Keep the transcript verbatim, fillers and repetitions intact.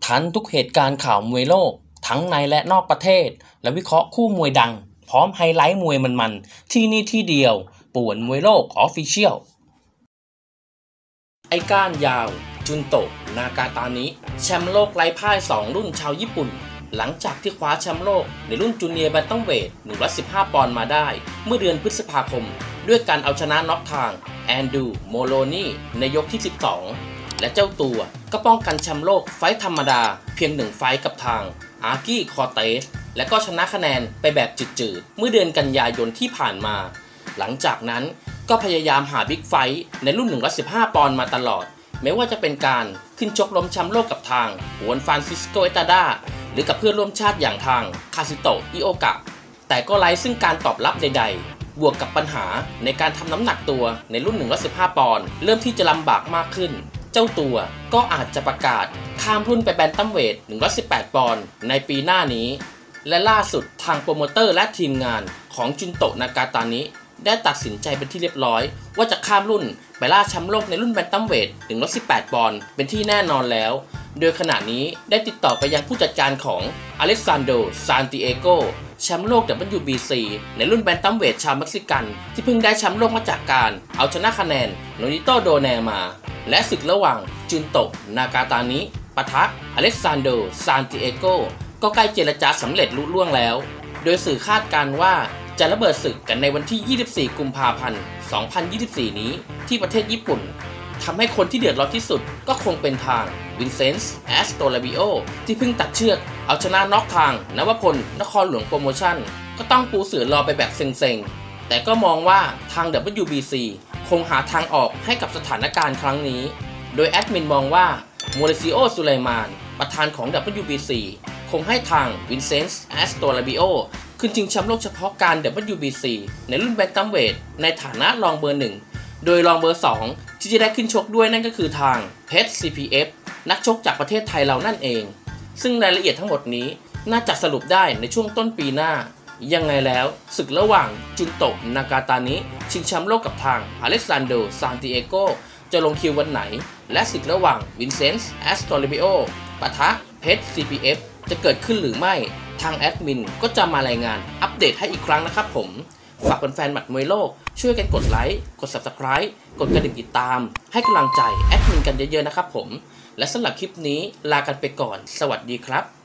ทันทุกเหตุการณ์ข่าวมวยโลกทั้งในและนอกประเทศและวิเคราะห์คู่มวยดังพร้อมไฮไลท์มวยมันๆที่นี่ที่เดียวป่วนมวยโลกออฟฟิเชียลไอ้ก้านยาวจุนโตะนากาตานิแชมป์โลกไร้พ่ายสองรุ่นชาวญี่ปุ่นหลังจากที่คว้าแชมป์โลกในรุ่นจูเนียร์แบนตัมเวทหนึ่งร้อยสิบห้าปอนด์มาได้เมื่อเดือนพฤษภาคมด้วยการเอาชนะน็อกทางแอนดูโมโลนีในยกที่สิบสองและเจ้าตัวก็ป้องกันแชมป์โลกไฟท์ธรรมดาเพียงหนึ่งไฟท์กับทางอาร์กี้คอร์เตสและก็ชนะคะแนนไปแบบจืดๆเมื่อเดือนกันยายนที่ผ่านมาหลังจากนั้นก็พยายามหาบิ๊กไฟท์ในรุ่นหนึ่งร้อยสิบห้าปอนด์มาตลอดไม่ว่าจะเป็นการขึ้นชกล้มแชมป์โลกกับทางฮวนฟรานซิสโกเอตาดาหรือกับเพื่อนร่วมชาติอย่างทางคาซิโตะอิโอกะแต่ก็ไร้ซึ่งการตอบรับใดๆบวกกับปัญหาในการทำน้ำหนักตัวในรุ่นหนึ่งร้อยสิบห้าปอนด์เริ่มที่จะลำบากมากขึ้นเจ้าตัวก็อาจจะประกาศข้ามรุ่นไปแบนตัมเวทหนึ่งร้อยสิบแปดปอนด์ในปีหน้านี้และล่าสุดทางโปรโมเตอร์และทีมงานของจุนโตะนากาตานิได้ตัดสินใจเป็นที่เรียบร้อยว่าจะข้ามรุ่นไปล่าแชมป์โลกในรุ่นแบนตัมเวทหนึ่งร้อยสิบแปดปอนด์เป็นที่แน่นอนแล้วโดยขณะนี้ได้ติดต่อไปยังผู้จัดการของอเล็กซานโดซานติเอโกแชมป์โลก ดับเบิลยู บี ซี ในรุ่นแบนตัมเวทชาวเม็กซิกันที่เพิ่งได้แชมป์โลกมาจากการเอาชนะคะแนนโนนิโตโดแนมาและศึกระหว่างจุนโตะนากาตานิปะทะอเล็กซานโดซานติเอโกก็ใกล้เจรจาสำเร็จลุล่วงแล้วโดยสื่อคาดการณ์ว่าจะระเบิดศึกกันในวันที่ยี่สิบสี่กุมภาพันธ์สองพันยี่สิบสี่นี้ที่ประเทศญี่ปุ่นทำให้คนที่เดือดร้อนที่สุดก็คงเป็นทางวินเซนส์แอสโตลาบิโอที่เพิ่งตัดเชือกเอาชนะน็อกทางนวพลนครหลวงโปรโมชั่นก็ต้องปูเสือรอไปแบบเซ็งๆแต่ก็มองว่าทาง ดับเบิลยู บี ซี คงหาทางออกให้กับสถานการณ์ครั้งนี้โดยแอดมินมองว่าโมริซิโอซูไลมานประธานของ ดับเบิลยู บี ซี คงให้ทางวินเซนส์แอสโตลาบิโอขึ้นชิงแชมป์โลกเฉพาะการ ดับเบิลยู บี ซี ในรุ่นแบนตัมเวทในฐานะรองเบอร์หนึ่งโดยรองเบอร์สองที่จะได้ขึ้นชกด้วยนั่นก็คือทางเพชร ซี พี เอฟ นักชกจากประเทศไทยเรานั่นเองซึ่งรายละเอียดทั้งหมดนี้น่าจะสรุปได้ในช่วงต้นปีหน้ายังไงแล้วศึกระหว่างจุนโตะนากาตานิชิงแชมป์โลกกับทางอเล็กซานโดซานติเอโกจะลงคิววันไหนและศึกระหว่างวินเซนส์แอสโตลาบิโอปะทะเพชร ซี พี เอฟ จะเกิดขึ้นหรือไม่ทางแอดมินก็จะมารายงานอัปเดตให้อีกครั้งนะครับผมฝากแฟนๆหมัดมวยโลกช่วยกันกดไลค์กด ซับสไครบ์ กดกระดิ่งติดตามให้กำลังใจแอดมินกันเยอะๆนะครับผมและสำหรับคลิปนี้ลากันไปก่อนสวัสดีครับ